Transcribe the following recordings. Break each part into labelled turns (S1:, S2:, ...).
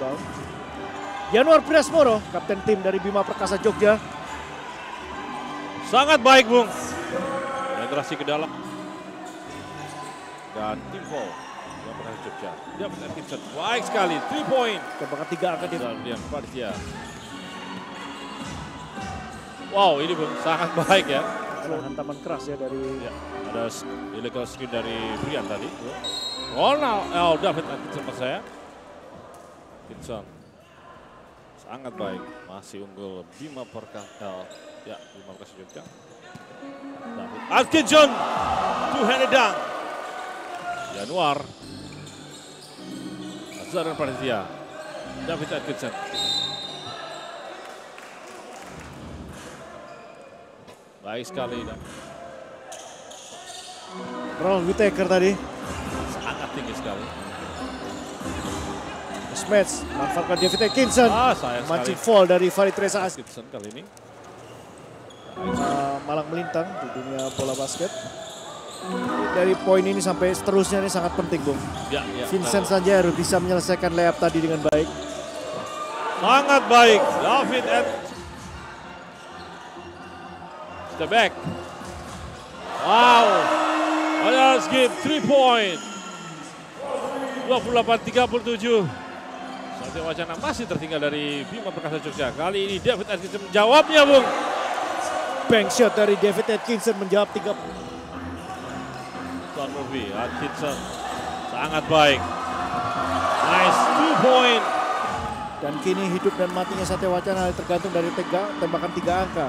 S1: rebound. Januar Priasmoro, kapten tim dari Bima Perkasa Jogja.
S2: Sangat baik, Bung. Penetrasi ke dalam. Dan tim foul. Bima Perkasa Jogja. David Atkinson. Baik sekali. 3 point.
S1: Tembakan 3 angka dia.
S2: Dan Pardisia. Wow, ini Bung sangat baik ya.
S1: Hantaman keras ya dari...
S2: Ya, ada illegal screen dari Brian tadi. Ronald, David Atkinson maksud saya. Atkinson. Sangat baik. Masih unggul Bima Perkasa. Ya, Bima Perkasa Jogja. David Atkinson. Two-handed dunk. Januar. Azhar dan Pardisia. David Atkinson. Baik sekali.
S1: Ronald Whittaker tadi.
S2: Sangat tinggi sekali.
S1: Mismatch, manfaatkan David Atkinson. Mancing foul dari Farid Reza
S2: Atkinson kali ini.
S1: Malang melintang di dunia bola basket. Dari poin ini sampai seterusnya ini sangat penting, Bung.
S2: Ya,
S1: Vincent saja harus bisa menyelesaikan layup tadi dengan baik.
S2: Sangat baik, David Atkinson. Step back. Wow. Others give 3 point. 28-37. Satya Wacana masih tertinggal dari Bima Perkasa Jogja. Kali ini David Atkinson menjawabnya, Bung.
S1: Bank shot dari David Atkinson menjawab 3.
S2: Sean Murphy, Atkinson sangat baik. Nice 2 point.
S1: Dan kini hidup dan matinya Satya Wacana tergantung dari tembakan 3 angka.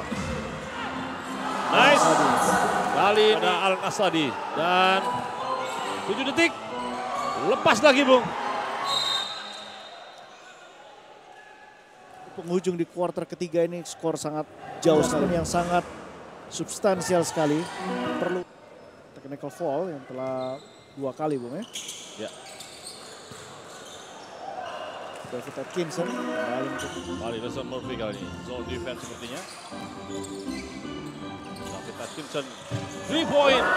S2: Nice. Kali ini Alan Asadi. Dan 7 detik. Lepas lagi, Bung.
S1: Penghujung di kuarter ketiga ini skor sangat jauh sekali. Yang sangat substansial sekali. Perlu technical foul yang telah 2 kali, Bung ya.
S2: Ya.
S1: David Atkinson
S2: kembali Sean Murphy kali ini. Zone defense sepertinya. David Atkinson 3 point.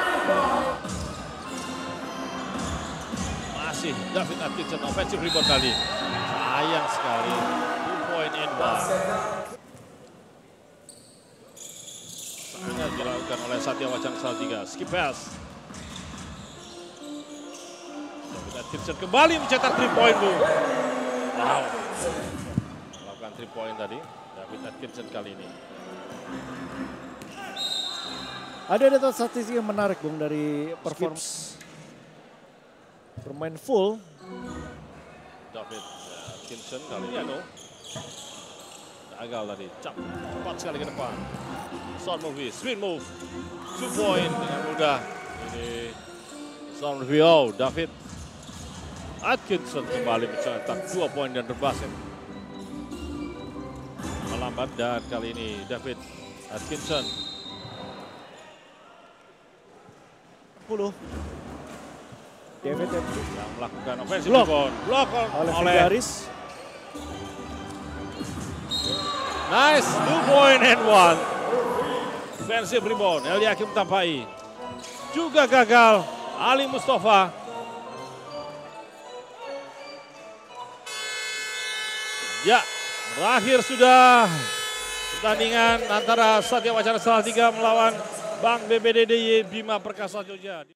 S2: Masih David Atkinson offensive rebound kali. Sayang sekali. 2 point and 1. Sangat dilakukan oleh Satya Wacana Salatiga. Skip pass. David Atkinson kembali mencetak 3 point, Bu. Wow. Melakukan 3 point tadi. David Atkinson kali ini.
S1: Ada data statistik yang menarik, Bung, dari performance bermain full.
S2: David Atkinson kali ini gagal tadi, cepat sekali ke depan. Sean Murphy, spin move, 2 point dengan mudah. Ini Sean Murphy, David Atkinson kembali mencetak 2 point dan berbasket. Melambat dan kali ini David Atkinson.
S1: David Atkinson
S2: yang melakukan offensive rebound. Blok oleh
S1: Garis.
S2: Nice, 2 point and 1. Offensive rebound, Eliakim Tampai. Juga gagal, Ali Mustafa. Ya, berakhir sudah pertandingan antara Satya Wacana Salatiga melawan Bank BBDDY Bima Perkasa Jogja.